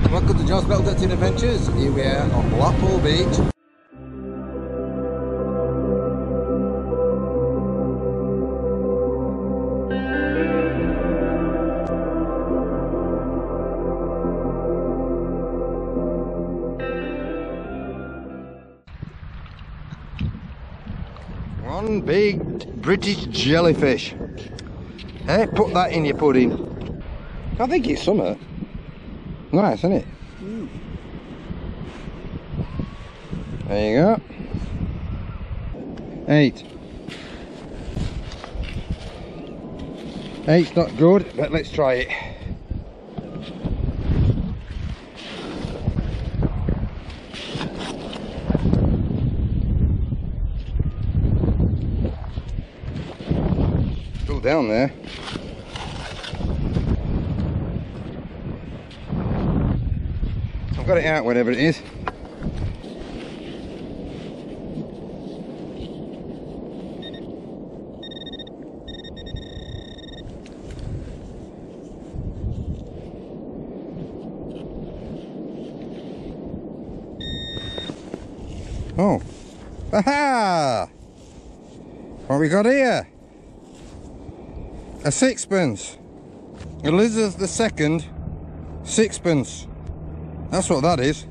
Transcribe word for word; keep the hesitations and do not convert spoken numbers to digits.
Welcome to John's Blackpool Detecting Adventures. Here we are on Blackpool Beach. One big British jellyfish. Hey, put that in your pudding. I think it's summer. Nice, isn't it? Mm. There you go. Eight. Eight's not good, but let's try it. Go down there. I've got it out, whatever it is. Oh, aha! What have we got here? A sixpence. Elizabeth the Second sixpence. That's what that is.